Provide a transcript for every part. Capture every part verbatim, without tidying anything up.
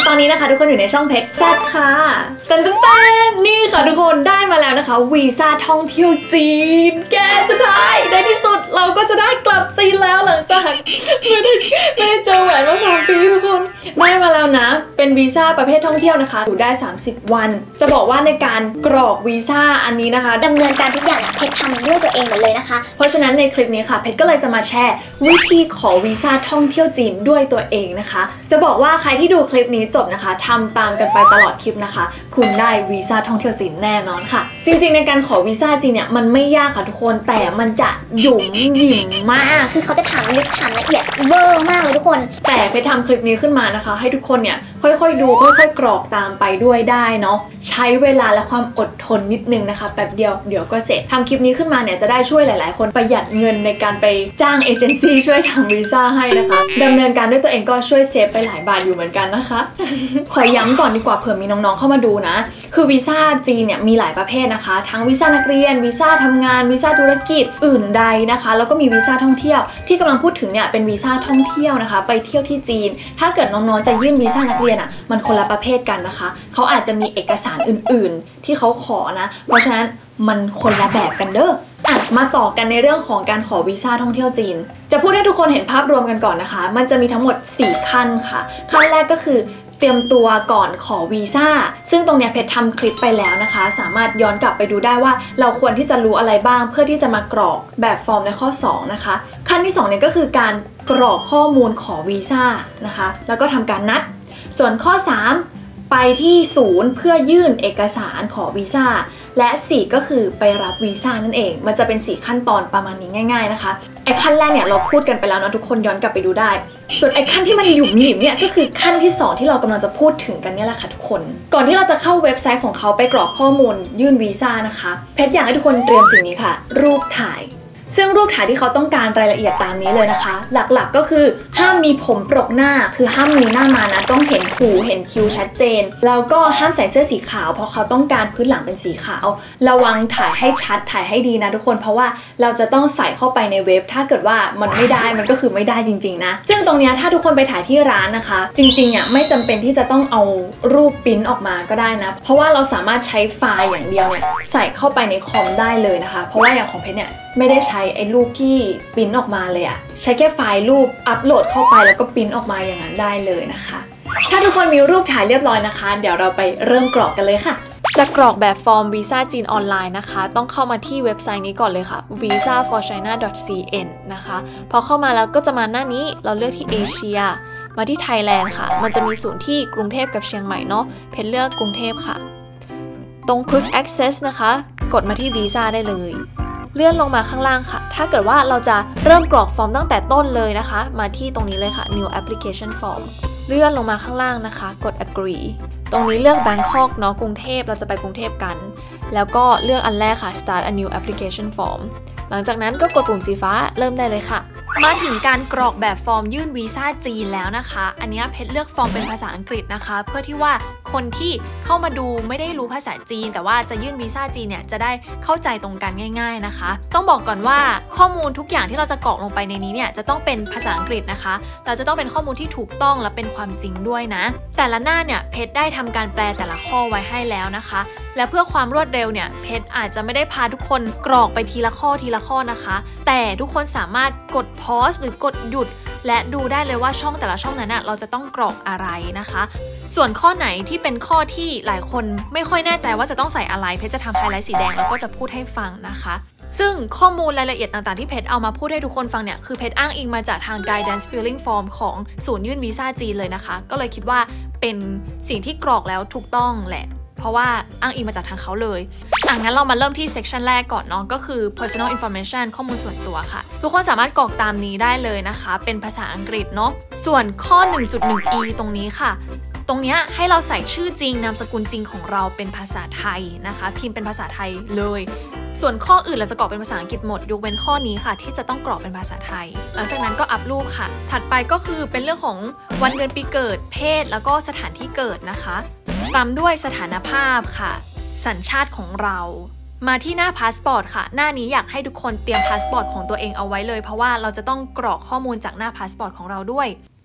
ตอนนี้นะคะทุกคนอยู่ในช่องเพชรแซดค่ะจันจันเต้นนี่ค่ะทุกคนได้มาแล้วนะคะวีซ่าท่องเที่ยวจีนแกสุดท้ายในที่สุดเราก็จะได้กลับจีนแล้วหลังจากไม่ได้ไม่ได้เจอแหวนมาสามปีทุกคนได้มาแล้วนะเป็นวีซ่าประเภทท่องเที่ยวนะคะอยู่ได้สามสิบวันจะบอกว่าในการกรอกวีซ่าอันนี้นะคะดำเนินการทุกอย่างเพชรทำด้วยตัวเองหมดเลยนะคะเพราะฉะนั้นในคลิปนี้ค่ะเพชรก็เลยจะมาแชร์วิธีขอวีซ่าท่องเที่ยวจีนด้วยตัวเองนะคะจะบอกว่าใครที่ดูคลิปนี้จบนะคะทำตามกันไปตลอดคลิปนะคะคุณได้วีซ่าท่องเที่ยวจีนแน่นอนค่ะจริงๆในการขอวีซ่าจีนเนี่ยมันไม่ยากค่ะทุกคนแต่มันจะหยุ่มหยิ่มมากคือเขาจะถามลึกถามละเอียดเวอร์มากเลยทุกคนแต่ไปทำคลิปนี้ขึ้นมานะคะให้ทุกคนเนี่ยค่อยๆดูค่อยๆกรอกตามไปด้วยได้เนาะใช้เวลาและความอดทนนิดนึงนะคะแป๊บเดียวเดี๋ยวก็เสร็จทำคลิปนี้ขึ้นมาเนี่ยจะได้ช่วยหลายๆคนประหยัดเงินในการไปจ้างเอเจนซี่ช่วยทำวีซ่าให้นะคะดำเนินการด้วยตัวเองก็ช่วยเซฟไปหลายบาทอยู่เหมือนกันนะคะขอย้ำก่อนดีกว่าเผื่อมีน้องๆเข้ามาดูนะคือวีซ่าจีนเนี่ยมีหลายประเภทนะคะทั้งวีซ่านักเรียนวีซ่าทำงานวีซ่าธุรกิจอื่นใดนะคะแล้วก็มีวีซ่าท่องเที่ยวที่กำลังพูดถึงเนี่ยเป็นวีซ่าท่องเที่ยวนะคะไปเที่ยวที่จีนถ้าเกิดน้องๆจะยื่นวีซ่านักเรียนอ่ะมันคนละประเภทกันนะคะเขาอาจจะมีเอกสารอื่นๆที่เขาขอนะเพราะฉะนั้นมันคนละแบบกันเด้ออ่ะมาต่อกันในเรื่องของการขอวีซ่าท่องเที่ยวจีนจะพูดให้ทุกคนเห็นภาพรวมกันก่อนนะคะมันจะมีทั้งหมดสี่ขั้นค่ะขั้นแรกก็คือเตรียมตัวก่อนขอวีซ่าซึ่งตรงเนี้ยเพชรทำคลิปไปแล้วนะคะสามารถย้อนกลับไปดูได้ว่าเราควรที่จะรู้อะไรบ้างเพื่อที่จะมากรอกแบบฟอร์มในข้อสองนะคะขั้นที่สองเนี่ยก็คือการกรอกข้อมูลขอวีซ่านะคะแล้วก็ทำการนัดส่วนข้อสามไปที่ศูนย์เพื่อยื่นเอกสารขอวีซ่าและสี่ก็คือไปรับวีซ่านั่นเองมันจะเป็นสี่ขั้นตอนประมาณนี้ง่ายๆนะคะไอ้ขั้นแรกเนี่ยเราพูดกันไปแล้วนะทุกคนย้อนกลับไปดูได้ส่วนไอ้ขั้นที่มันหยุ่มหยิมเนี่ยก็คือขั้นที่สองที่เรากำลังจะพูดถึงกันเนี่ยแหละค่ะทุกคนก่อนที่เราจะเข้าเว็บไซต์ของเขาไปกรอกข้อมูลยื่นวีซ่านะคะเพชรอยากให้ทุกคนเตรียมสิ่งนี้ค่ะรูปถ่ายซึ่งรูปถ่ายที่เขาต้องการรายละเอียดตามนี้เลยนะคะหลักๆก็คือห้ามมีผมปรกหน้าคือห้ามมีหน้ามานะต้องเห็นหูเห็นคิ้วชัดเจนแล้วก็ห้ามใส่เสื้อสีขาวเพราะเขาต้องการพื้นหลังเป็นสีขาวระวังถ่ายให้ชัดถ่ายให้ดีนะทุกคนเพราะว่าเราจะต้องใส่เข้าไปในเว็บถ้าเกิดว่ามันไม่ได้มันก็คือไม่ได้จริงๆนะซึ่งตรงนี้ถ้าทุกคนไปถ่ายที่ร้านนะคะจริงๆอ่ะไม่จำเป็นที่จะต้องเอารูปปริ้นออกมาก็ได้นะเพราะว่าเราสามารถใช้ไฟล์อย่างเดียวเนี่ยใส่เข้าไปในคอมได้เลยนะคะเพราะว่าอย่างของเพชรเนี่ยไม่ได้ใช้ไอ้รูปที่ปริ้นออกมาเลยอะใช้แค่ไฟล์รูปอัปโหลดเข้าไปแล้วก็ปริ้นออกมาอย่างนั้นได้เลยนะคะถ้าทุกคนมีรูปถ่ายเรียบร้อยนะคะเดี๋ยวเราไปเริ่มกรอกกันเลยค่ะจะกรอกแบบฟอร์มวีซ่าจีนออนไลน์นะคะต้องเข้ามาที่เว็บไซต์นี้ก่อนเลยค่ะ วีซ่า ฟอร์ ไชน่า ดอท ซี เอ็น นะคะพอเข้ามาแล้วก็จะมาหน้านี้เราเลือกที่เอเชียมาที่ไทยแลนด์ค่ะมันจะมีศูนย์ที่กรุงเทพกับเชียงใหม่เนาะเพชรเลือกกรุงเทพค่ะตรง Quick Access นะคะกดมาที่วีซ่าได้เลยเลื่อนลงมาข้างล่างค่ะถ้าเกิดว่าเราจะเริ่มกรอกฟอร์มตั้งแต่ต้นเลยนะคะมาที่ตรงนี้เลยค่ะ New Application Form เลื่อนลงมาข้างล่างนะคะกด Agree ตรงนี้เลือก Bangkok เนาะกรุงเทพเราจะไปกรุงเทพกันแล้วก็เลือกอันแรกค่ะ Start a New Application Form หลังจากนั้นก็กดปุ่มสีฟ้าเริ่มได้เลยค่ะมาถึงการกรอกแบบฟอร์มยื่นวีซ่าจีนแล้วนะคะอันนี้เพชรเลือกฟอร์มเป็นภาษาอังกฤษนะคะเพื่อที่ว่าคนที่เข้ามาดูไม่ได้รู้ภาษาจีนแต่ว่าจะยื่นวีซ่าจีนเนี่ยจะได้เข้าใจตรงกันง่ายๆนะคะต้องบอกก่อนว่าข้อมูลทุกอย่างที่เราจะกรอกลงไปในนี้เนี่ยจะต้องเป็นภาษาอังกฤษนะคะเราจะต้องเป็นข้อมูลที่ถูกต้องและเป็นความจริงด้วยนะแต่ละหน้าเนี่ยเพชรได้ทำการแปลแต่ละข้อไว้ให้แล้วนะคะและเพื่อความรวดเร็วเนี่ยเพชรอาจจะไม่ได้พาทุกคนกรอกไปทีละข้อทีละข้อนะคะแต่ทุกคนสามารถกดพอสหรือกดหยุดและดูได้เลยว่าช่องแต่ละช่องนั้นน่ะเราจะต้องกรอกอะไรนะคะส่วนข้อไหนที่เป็นข้อที่หลายคนไม่ค่อยแน่ใจว่าจะต้องใส่อะไรเพชรจะทำไฮไลท์สีแดงแล้วก็จะพูดให้ฟังนะคะซึ่งข้อมูลรายละเอียดต่างๆที่เพชรเอามาพูดให้ทุกคนฟังเนี่ยคือเพชรอ้างอิงมาจากทาง Guidance Filling Form ของศูนย์ยื่นวีซ่าจีนเลยนะคะก็เลยคิดว่าเป็นสิ่งที่กรอกแล้วถูกต้องแหละเพราะว่าอ้างอิงมาจากทางเขาเลยอ่ะงั้นเรามาเริ่มที่ section แรกก่อนเนาะก็คือ personal information ข้อมูลส่วนตัวค่ะทุกคนสามารถกรอกตามนี้ได้เลยนะคะเป็นภาษาอังกฤษเนาะส่วนข้อ หนึ่งจุดหนึ่ง อี ตรงนี้ค่ะตรงนี้ให้เราใส่ชื่อจริงนามสกุลจริงของเราเป็นภาษาไทยนะคะพิมพ์เป็นภาษาไทยเลยส่วนข้ออื่นเราจะกรอกเป็นภาษาอังกฤษหมดยกเว้นข้อนี้ค่ะที่จะต้องกรอกเป็นภาษาไทยหลังจากนั้นก็อัพรูปค่ะถัดไปก็คือเป็นเรื่องของวันเดือนปีเกิดเพศแล้วก็สถานที่เกิดนะคะตามด้วยสถานภาพค่ะสัญชาติของเรามาที่หน้าพาสปอร์ตค่ะหน้านี้อยากให้ทุกคนเตรียมพาสปอร์ตของตัวเองเอาไว้เลยเพราะว่าเราจะต้องกรอกข้อมูลจากหน้าพาสปอร์ตของเราด้วย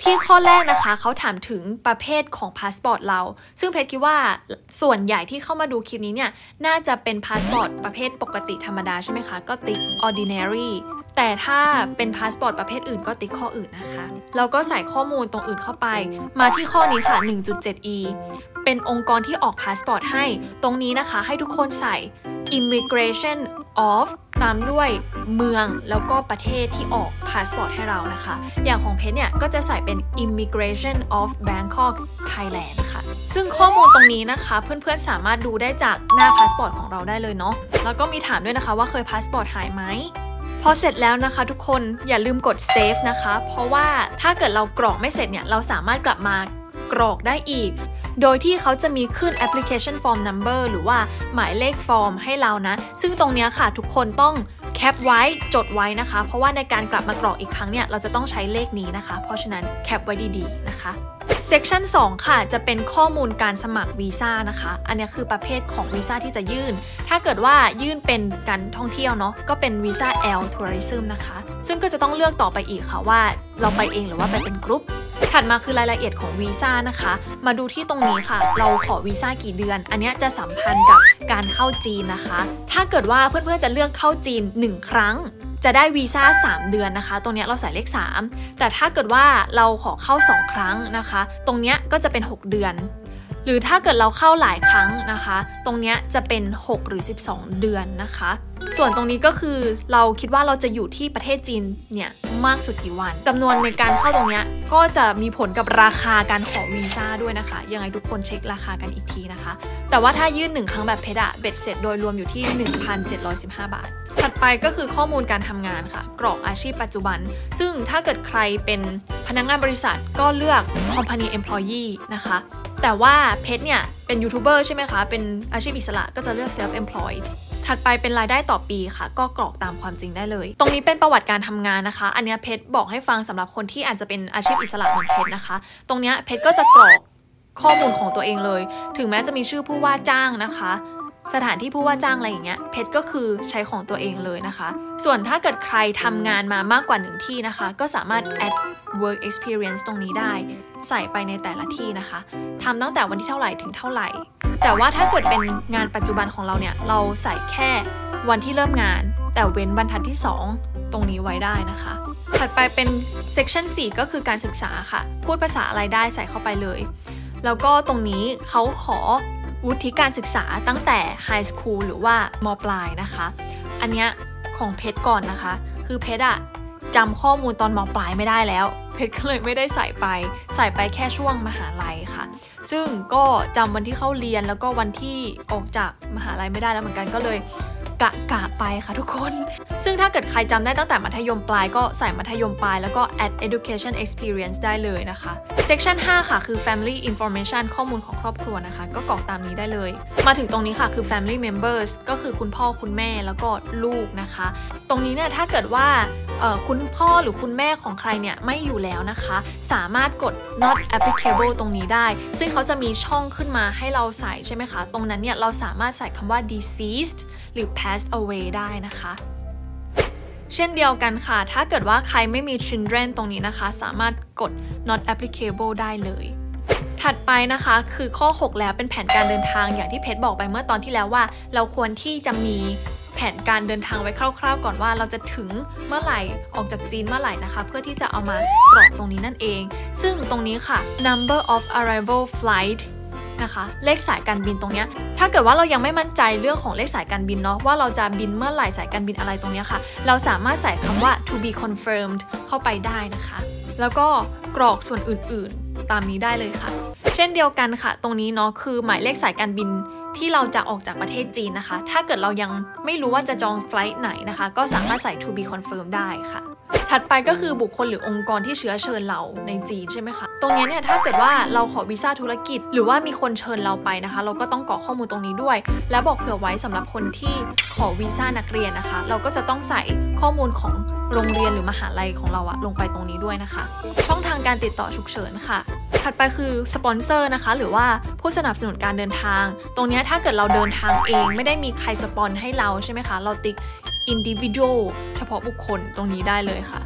ที่ข้อแรกนะคะเขาถามถึงประเภทของพาสปอร์ตเราซึ่งเพชรคิดว่าส่วนใหญ่ที่เข้ามาดูคลิปนี้เนี่ยน่าจะเป็นพาสปอร์ตประเภทปกติธรรมดาใช่ไหมคะก็ติ๊ก ordinary แต่ถ้าเป็นพาสปอร์ตประเภทอื่นก็ติ๊กข้ออื่นนะคะแล้วก็ใส่ข้อมูลตรงอื่นเข้าไปมาที่ข้อนี้ค่ะ หนึ่งจุดเจ็ด อี เป็นองค์กรที่ออกพาสปอร์ตให้ตรงนี้นะคะให้ทุกคนใส่ immigration of ตามด้วยเมืองแล้วก็ประเทศที่ออกพาสปอร์ตให้เรานะคะอย่างของเพชรเนี่ยก็จะใส่เป็น immigration of Bangkok Thailand ค่ะซึ่งข้อมูลตรงนี้นะคะเพื่อนๆสามารถดูได้จากหน้าพาสปอร์ตของเราได้เลยเนาะแล้วก็มีถามด้วยนะคะว่าเคยพาสปอร์ตหายไหมพอเสร็จแล้วนะคะทุกคนอย่าลืมกด save นะคะเพราะว่าถ้าเกิดเรากรอกไม่เสร็จเนี่ยเราสามารถกลับมากรอกได้อีกโดยที่เขาจะมีขึ้น application form number หรือว่าหมายเลขฟอร์มให้เรานะซึ่งตรงนี้ค่ะทุกคนต้องแคปไว้จดไว้นะคะเพราะว่าในการกลับมากรอกอีกครั้งเนี่ยเราจะต้องใช้เลขนี้นะคะเพราะฉะนั้นแคปไว้ดีๆนะคะ section สองค่ะจะเป็นข้อมูลการสมัครวีซ่านะคะอันนี้คือประเภทของวีซ่าที่จะยื่นถ้าเกิดว่ายื่นเป็นการท่องเที่ยวเนาะก็เป็นวีซ่า L Tourism นะคะซึ่งก็จะต้องเลือกต่อไปอีกค่ะว่าเราไปเองหรือว่าไปเป็นกรุ๊ปถัดมาคือรายละเอียดของวีซ่านะคะมาดูที่ตรงนี้ค่ะเราขอวีซ่ากี่เดือนอันนี้จะสัมพันธ์กับการเข้าจีนนะคะถ้าเกิดว่าเพื่อนๆจะเลือกเข้าจีนหนึ่งครั้งจะได้วีซ่าสามเดือนนะคะตรงนี้เราใส่เลขสามแต่ถ้าเกิดว่าเราขอเข้าสองครั้งนะคะตรงนี้ก็จะเป็นหกเดือนหรือถ้าเกิดเราเข้าหลายครั้งนะคะตรงนี้จะเป็นหกหรือสิบสองเดือนนะคะส่วนตรงนี้ก็คือเราคิดว่าเราจะอยู่ที่ประเทศจีนเนี่ยมากสุดกี่วันจำนวนในการเข้าตรงนี้ก็จะมีผลกับราคาการขอวีซ่าด้วยนะคะยังไงทุกคนเช็คราคากันอีกทีนะคะแต่ว่าถ้ายื่นหนึ่งครั้งแบบเพชรอะเบ็ดเสร็จโดยรวมอยู่ที่ หนึ่งพันเจ็ดร้อยสิบห้า บาทถัดไปก็คือข้อมูลการทำงานค่ะกรอกอาชีพปัจจุบันซึ่งถ้าเกิดใครเป็นพนักงานบริษัทก็เลือก company employee นะคะแต่ว่าเพชรเนี่ยเป็นยูทูบเบอร์ใช่ไหมคะเป็นอาชีพอิสระก็จะเลือก self employed ถัดไปเป็นรายได้ต่อปีค่ะก็กรอกตามความจริงได้เลยตรงนี้เป็นประวัติการทำงานนะคะอันนี้เพชรบอกให้ฟังสำหรับคนที่อาจจะเป็นอาชีพอิสระเหมือนเพชรนะคะตรงนี้เพชรก็จะกรอกข้อมูลของตัวเองเลยถึงแม้จะมีชื่อผู้ว่าจ้างนะคะสถานที่ผู้ว่าจ้างอะไรอย่างเงี้ยเพชรก็คือใช้ของตัวเองเลยนะคะส่วนถ้าเกิดใครทำงานมามากกว่าหนึ่งที่นะคะก็สามารถ add work experience ตรงนี้ได้ใส่ไปในแต่ละที่นะคะทำตั้งแต่วันที่เท่าไหร่ถึงเท่าไหร่แต่ว่าถ้าเกิดเป็นงานปัจจุบันของเราเนี่ยเราใส่แค่วันที่เริ่มงานแต่เว้นบรรทัดที่สองตรงนี้ไว้ได้นะคะถัดไปเป็น section สี่ก็คือการศึกษาค่ะพูดภาษาอะไรได้ใส่เข้าไปเลยแล้วก็ตรงนี้เขาขอวุฒิการศึกษาตั้งแต่ไฮสคูลหรือว่าม.ปลายนะคะอันเนี้ยของเพชรก่อนนะคะคือเพชรอะจำข้อมูลตอนม.ปลายไม่ได้แล้วเพชรก็เลยไม่ได้ใส่ไปใส่ไปแค่ช่วงมหาลัยค่ะซึ่งก็จำวันที่เข้าเรียนแล้วก็วันที่ออกจากมหาลัยไม่ได้แล้วเหมือนกันก็เลยกะกะไปค่ะทุกคนซึ่งถ้าเกิดใครจำได้ตั้งแต่มัธยมปลายก็ใส่มัธยมปลายแล้วก็ add education experience ได้เลยนะคะ section ห้าค่ะคือ family information ข้อมูลของครอบครัวนะคะก็กรอกตามนี้ได้เลยมาถึงตรงนี้ค่ะคือ family members ก็คือคุณพ่อคุณแม่แล้วก็ลูกนะคะตรงนี้เนี่ยถ้าเกิดว่าคุณพ่อหรือคุณแม่ของใครเนี่ยไม่อยู่แล้วนะคะสามารถกด not applicable ตรงนี้ได้ซึ่งเขาจะมีช่องขึ้นมาให้เราใส่ใช่ไหมคะตรงนั้นเนี่ยเราสามารถใส่คำว่า deceased หรือ passed away ได้นะคะเช่นเดียวกันค่ะถ้าเกิดว่าใครไม่มี children ตรงนี้นะคะสามารถกด not applicable ได้เลยถัดไปนะคะคือข้อหกแล้วเป็นแผนการเดินทางอย่างที่เพชรบอกไปเมื่อตอนที่แล้วว่าเราควรที่จะมีแผนการเดินทางไว้คร่าวๆก่อนว่าเราจะถึงเมื่อไหร่ออกจากจีนเมื่อไหร่นะคะเพื่อที่จะเอามากรอกตรงนี้นั่นเองซึ่งตรงนี้ค่ะ number of arrival flight นะคะเลขสายการบินตรงนี้ถ้าเกิดว่าเรายังไม่มั่นใจเรื่องของเลขสายการบินเนาะว่าเราจะบินเมื่อไหร่สายการบินอะไรตรงนี้ค่ะเราสามารถใส่คำว่า to be confirmed เข้าไปได้นะคะแล้วก็กรอกส่วนอื่นๆตามนี้ได้เลยค่ะเช่นเดียวกันค่ะตรงนี้เนาะคือหมายเลขสายการบินที่เราจะออกจากประเทศจีนนะคะถ้าเกิดเรายังไม่รู้ว่าจะจองไฟลท์ไหนนะคะก็สามารถใส่ to be confirmed ได้ค่ะถัดไปก็คือบุคคลหรือองค์กรที่เชื้อเชิญเราในจีนใช่ไหมคะตรงนี้เนี่ยถ้าเกิดว่าเราขอวีซ่าธุรกิจหรือว่ามีคนเชิญเราไปนะคะเราก็ต้องกรอกข้อมูลตรงนี้ด้วยและบอกเผื่อไว้สำหรับคนที่ขอวีซ่านักเรียนนะคะเราก็จะต้องใส่ข้อมูลของโรงเรียนหรือมหาลัยของเราอะลงไปตรงนี้ด้วยนะคะช่องทางการติดต่อฉุกเฉินค่ะถัดไปคือสปอนเซอร์นะคะหรือว่าผู้สนับสนุนการเดินทางตรงนี้ถ้าเกิดเราเดินทางเองไม่ได้มีใครสปอนให้เราใช่ไหมคะเราติ๊ก individual เฉพาะบุคคลตรงนี้ได้เลยค่ะ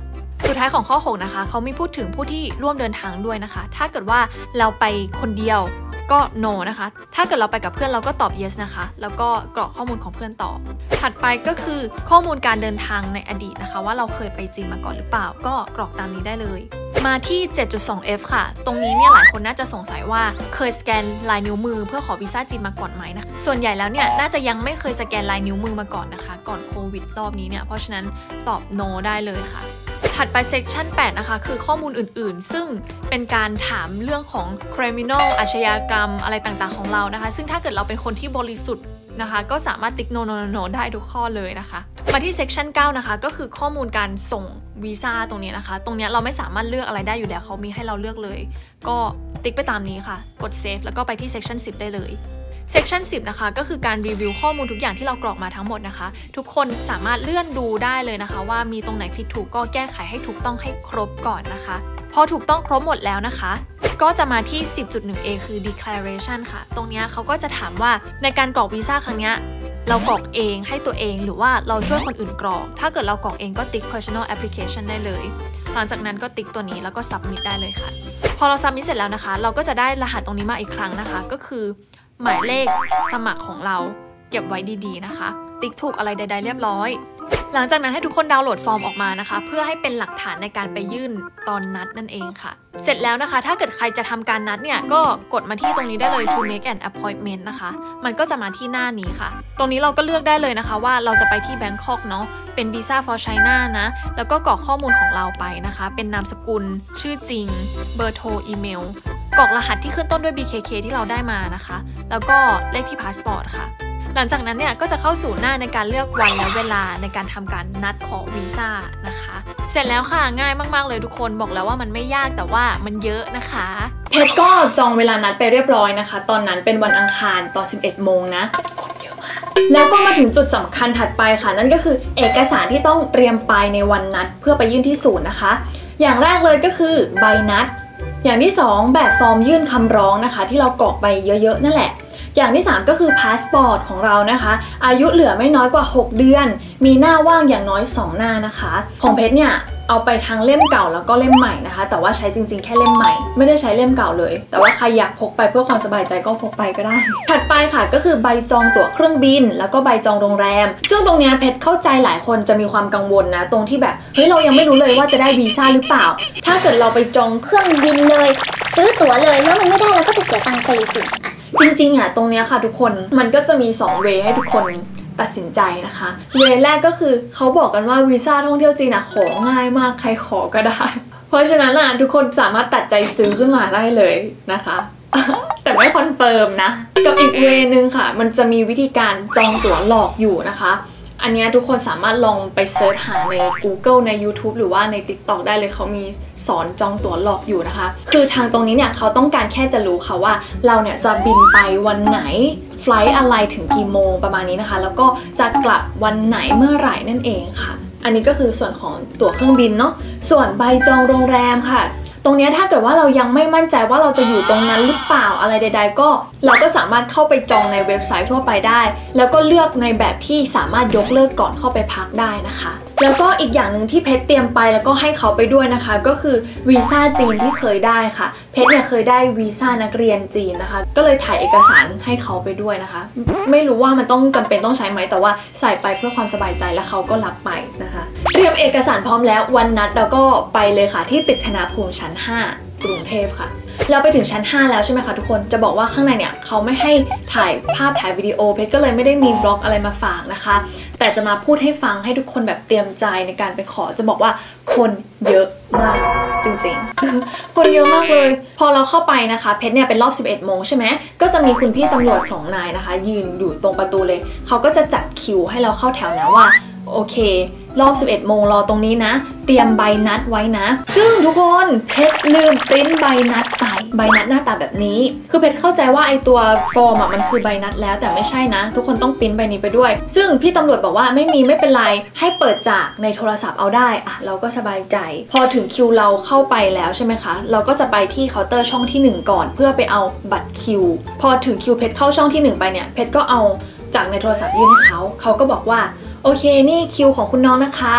สุดท้ายของข้อหกนะคะเขามีพูดถึงผู้ที่ร่วมเดินทางด้วยนะคะถ้าเกิดว่าเราไปคนเดียวก็ no นะคะถ้าเกิดเราไปกับเพื่อนเราก็ตอบ yes นะคะแล้วก็กรอกข้อมูลของเพื่อนต่อถัดไปก็คือข้อมูลการเดินทางในอดีตนะคะว่าเราเคยไปจีนมาก่อนหรือเปล่าก็กรอกตามนี้ได้เลยมาที่ เจ็ดจุดสองเอฟ ค่ะตรงนี้เนี่ยหลายคนน่าจะสงสัยว่าเคยสแกนลายนิ้วมือเพื่อขอวีซ่าจีนมาก่อนไหมนะส่วนใหญ่แล้วเนี่ยน่าจะยังไม่เคยสแกนลายนิ้วมือมาก่อนนะคะก่อนโควิดรอบนี้เนี่ยเพราะฉะนั้นตอบ no ได้เลยค่ะถัดไป section แปดนะคะคือข้อมูลอื่นๆซึ่งเป็นการถามเรื่องของ criminal อาชญากรรมอะไรต่างๆของเรานะคะซึ่งถ้าเกิดเราเป็นคนที่บริสุทธิ์นะคะก็สามารถติ๊ก no no no no ได้ทุกข้อเลยนะคะมาที่ section เก้านะคะก็คือข้อมูลการส่งวีซ่าตรงนี้นะคะตรงนี้เราไม่สามารถเลือกอะไรได้อยู่แล้วเขามีให้เราเลือกเลยก็ติ๊กไปตามนี้ค่ะกด save แล้วก็ไปที่ section สิบได้เลยsection สิบนะคะก็คือการรีวิวข้อมูลทุกอย่างที่เรากรอกมาทั้งหมดนะคะทุกคนสามารถเลื่อนดูได้เลยนะคะว่ามีตรงไหนผิดถูกก็แก้ไขให้ถูกต้องให้ครบก่อนนะคะพอถูกต้องครบหมดแล้วนะคะก็จะมาที่ สิบจุดหนึ่งเอ คือ declaration ค่ะตรงนี้เขาก็จะถามว่าในการกรอกวีซ่าครั้งนี้เรากรอกเองให้ตัวเองหรือว่าเราช่วยคนอื่นกรอกถ้าเกิดเรากรอกเองก็ติ๊ก personal application ได้เลยหลังจากนั้นก็ติ๊กตัวนี้แล้วก็ submit ได้เลยค่ะพอเรา submit เสร็จแล้วนะคะเราก็จะได้รหัสตรงนี้มาอีกครั้งนะคะก็คือหมายเลขสมัครของเราเก็บไว้ดีๆนะคะติ๊กถูกอะไรใดๆเรียบร้อยหลังจากนั้นให้ทุกคนดาวน์โหลดฟอร์มออกมานะคะเพื่อให้เป็นหลักฐานในการไปยื่นตอนนัดนั่นเองค่ะเสร็จแล้วนะคะถ้าเกิดใครจะทำการนัดเนี่ยก็กดมาที่ตรงนี้ได้เลย to make an appointment นะคะมันก็จะมาที่หน้านี้ค่ะตรงนี้เราก็เลือกได้เลยนะคะว่าเราจะไปที่ Bangkok เนาะเป็น Visa for China นะแล้วก็กรอกข้อมูลของเราไปนะคะเป็นนามสกุลชื่อจริงเบอร์โทรอีเมลกรอกรหัสที่ขึ้นต้นด้วย บี เค เค ที่เราได้มานะคะแล้วก็เลขที่พาสปอร์ตค่ะหลังจากนั้นเนี่ยก็จะเข้าสู่หน้าในการเลือกวันและเวลาในการทำการนัดขอวีซ่านะคะเสร็จแล้วค่ะง่ายมากๆเลยทุกคนบอกแล้วว่ามันไม่ยากแต่ว่ามันเยอะนะคะเพชรก็จองเวลานัดไปเรียบร้อยนะคะตอนนั้นเป็นวันอังคารตอน สิบเอ็ดโมงนะคนเยอะมากแล้วก็มาถึงจุดสำคัญถัดไปค่ะนั่นก็คือเอกสารที่ต้องเตรียมไปในวันนัดเพื่อไปยื่นที่ศูนย์นะคะอย่างแรกเลยก็คือใบนัดอย่างที่สองแบบฟอร์มยื่นคำร้องนะคะที่เรากรอกไปเยอะๆนั่นแหละอย่างที่สามก็คือพาสปอร์ตของเรานะคะอายุเหลือไม่น้อยกว่าหกเดือนมีหน้าว่างอย่างน้อยสองหน้านะคะของเพชรเนี่ยเอาไปทั้งเล่มเก่าแล้วก็เล่มใหม่นะคะแต่ว่าใช้จริงๆแค่เล่มใหม่ไม่ได้ใช้เล่มเก่าเลยแต่ว่าใครอยากพกไปเพื่อความสบายใจก็พกไปก็ได้ถัดไปค่ะก็คือใบจองตั๋วเครื่องบินแล้วก็ใบจองโรงแรมซึ่งตรงนี้เพชรเข้าใจหลายคนจะมีความกังวลนะตรงที่แบบเฮ้ยเรายังไม่รู้เลยว่าจะได้วีซ่าหรือเปล่าถ้าเกิดเราไปจองเครื่องบินเลยซื้อตั๋วเลยแล้วมันไม่ได้เราก็จะเสียตังค์ฟรีสิจริงๆอ่ะตรงนี้ค่ะทุกคนมันก็จะมีสองเวย์ให้ทุกคนตัดสินใจนะคะเวย์แรกก็คือเขาบอกกันว่าวีซ่าท่องเที่ยวจีนอ่ะของ่ายมากใครขอก็ได้เพราะฉะนั้นอ่ะทุกคนสามารถตัดใจซื้อขึ้นมาได้เลยนะคะ แต่ไม่คอนเฟิร์มนะกับอีกเวย์นึงค่ะมันจะมีวิธีการจองตั๋วหลอกอยู่นะคะอันนี้ทุกคนสามารถลองไปเซิร์ชหาใน Google ใน YouTube หรือว่าใน TikTok ได้เลยเขามีสอนจองตั๋วหลอกอยู่นะคะคือทางตรงนี้เนี่ยเขาต้องการแค่จะรู้ค่ะว่าเราเนี่ยจะบินไปวันไหนไฟลท์อะไรถึงกี่โมงประมาณนี้นะคะแล้วก็จะกลับวันไหนเมื่อไหร่นั่นเองค่ะอันนี้ก็คือส่วนของตั๋วเครื่องบินเนาะส่วนใบจองโรงแรมค่ะตรงนี้ถ้าเกิดว่าเรายังไม่มั่นใจว่าเราจะอยู่ตรงนั้นหรือเปล่าอะไรใดๆก็เราก็สามารถเข้าไปจองในเว็บไซต์ทั่วไปได้แล้วก็เลือกในแบบที่สามารถยกเลิกก่อนเข้าไปพักได้นะคะแล้วก็อีกอย่างหนึ่งที่เพชรเตรียมไปแล้วก็ให้เขาไปด้วยนะคะก็คือวีซ่าจีนที่เคยได้ค่ะเพชรเนี่ยเคยได้วีซ่านักเรียนจีนนะคะก็เลยถ่ายเอกสารให้เขาไปด้วยนะคะไม่รู้ว่ามันต้องจำเป็นต้องใช้ไหมแต่ว่าใส่ไปเพื่อความสบายใจแล้วเขาก็รับไปนะคะเตรียมเอกสารพร้อมแล้ววันนัดเราก็ไปเลยค่ะที่ตึกธนาภูมิชั้นห้ากรุงเทพค่ะเราไปถึงชั้นห้าแล้วใช่ไหมคะทุกคนจะบอกว่าข้างในเนี่ยเขาไม่ให้ถ่ายภาพถ่ายวิดีโอเพชรก็เลยไม่ได้มีบล็อกอะไรมาฝากนะคะแต่จะมาพูดให้ฟังให้ทุกคนแบบเตรียมใจในการไปขอจะบอกว่าคนเยอะมากจริงๆคนเยอะมากเลยพอเราเข้าไปนะคะเพชรเนี่ยเป็นรอบสิบเอ็ดโมงใช่ไหมก็จะมีคุณพี่ตำรวจสองนายนะคะยืนอยู่ตรงประตูเลยเขาก็จะจัดคิวให้เราเข้าแถวนะว่าโอเครอบสิบเอ็ดโมงรอตรงนี้นะเตรียมใบนัดไว้นะซึ่งทุกคนเพชรลืมปริ้นใบนัดไปใบนัดหน้าตาแบบนี้คือเพชรเข้าใจว่าไอตัวฟอร์มอ่ะมันคือใบนัดแล้วแต่ไม่ใช่นะทุกคนต้องปริ้นใบนี้ไปด้วยซึ่งพี่ตำรวจบอกว่าไม่มีไม่เป็นไรให้เปิดจากในโทรศัพท์เอาได้อ่ะเราก็สบายใจพอถึงคิวเราเข้าไปแล้วใช่ไหมคะเราก็จะไปที่เคาน์เตอร์ช่องที่หนึ่งก่อนเพื่อไปเอาบัตรคิวพอถึงคิวเพชรเข้าช่องที่หนึ่งไปเนี่ยเพชรก็เอาจากในโทรศัพท์ยื่นให้เขาเขาก็บอกว่าโอเคนี่คิวของคุณน้องนะคะ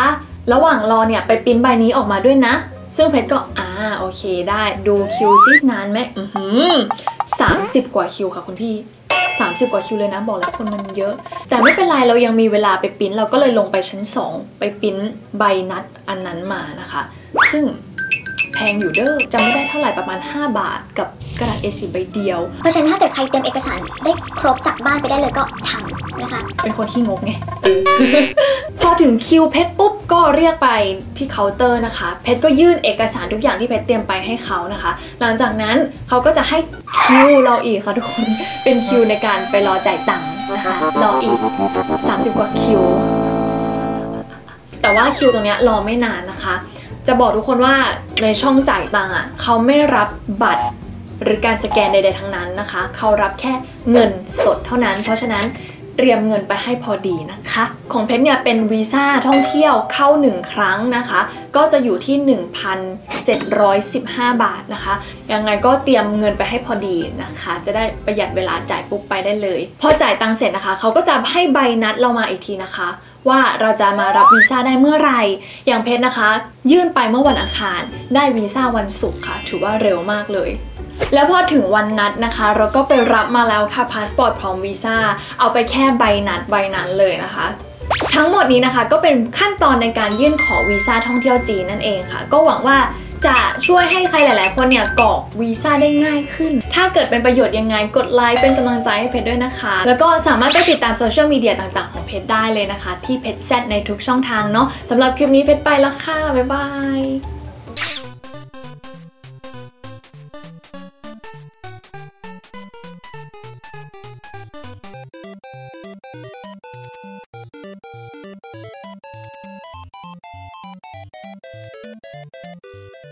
ระหว่างรอเนี่ยไปปริ้นใบนี้ออกมาด้วยนะซึ่งเพชรก็อ่าโอเคได้ดูคิวซินานไหมอือหือสามสิบกว่าคิวค่ะคุณพี่สามสิบกว่าคิวเลยนะบอกแล้วคนมันเยอะแต่ไม่เป็นไรเรายังมีเวลาไปปริ้นเราก็เลยลงไปชั้นสองไปปริ้นใบนัดอันนั้นมานะคะซึ่งแพงอยู่เด้อจำไม่ได้เท่าไหร่ประมาณห้าบาทกับกระดาษ เอ สี่ ใบเดียวเพราะฉะนั้นถ้าเกิดใครเตรียมเอกสารได้ครบจากบ้านไปได้เลยก็ทำนะคะเป็นคนขี้งกไง พอถึงคิวเพชรปุ๊บก็เรียกไปที่เคาน์เตอร์นะคะเพชรก็ยื่นเอกสารทุกอย่างที่เพชรเตรียมไปให้เขานะคะหลังจากนั้นเขาก็จะให้คิวเราอีกค่ะทุกคนเป็นคิวในการไปรอจ่ายตังค์นะคะรออีกสามสิบกว่าคิวแต่ว่าคิวตรงนี้รอไม่นานนะคะจะบอกทุกคนว่าในช่องจ่ายตังค์อ่ะเขาไม่รับบัตรหรือการสแกนใดๆทั้งนั้นนะคะเขารับแค่เงินสดเท่านั้นเพราะฉะนั้นเตรียมเงินไปให้พอดีนะคะของเพชรเนี่ยเป็นวีซ่าท่องเที่ยวเข้าหนึ่งครั้งนะคะก็จะอยู่ที่ หนึ่งพันเจ็ดร้อยสิบห้า บาทนะคะยังไงก็เตรียมเงินไปให้พอดีนะคะจะได้ประหยัดเวลาจ่ายปุ๊บไปได้เลยพอจ่ายตังค์เสร็จนะคะเขาก็จะให้ใบนัดเรามาอีกทีนะคะว่าเราจะมารับวีซ่าได้เมื่อไหร่อย่างเพชรนะคะยื่นไปเมื่อวันอังคารได้วีซ่าวันศุกร์ค่ะถือว่าเร็วมากเลยแล้วพอถึงวันนัดนะคะเราก็ไปรับมาแล้วค่ะพาสปอร์ตพร้อมวีซ่าเอาไปแค่ใบนัดใบนั้นเลยนะคะทั้งหมดนี้นะคะก็เป็นขั้นตอนในการยื่นขอวีซ่าท่องเที่ยวจีนนั่นเองค่ะก็หวังว่าจะช่วยให้ใครหลายๆคนเนี่ยกรอกวีซ่าได้ง่ายขึ้นถ้าเกิดเป็นประโยชน์ยังไงกดไลค์เป็นกำลังใจให้เพชรด้วยนะคะแล้วก็สามารถไปติดตามโซเชียลมีเดียต่างๆของเพชรได้เลยนะคะที่เพชรแซดในทุกช่องทางเนาะสำหรับคลิปนี้เพชรไปแล้วค่ะบ๊ายบาย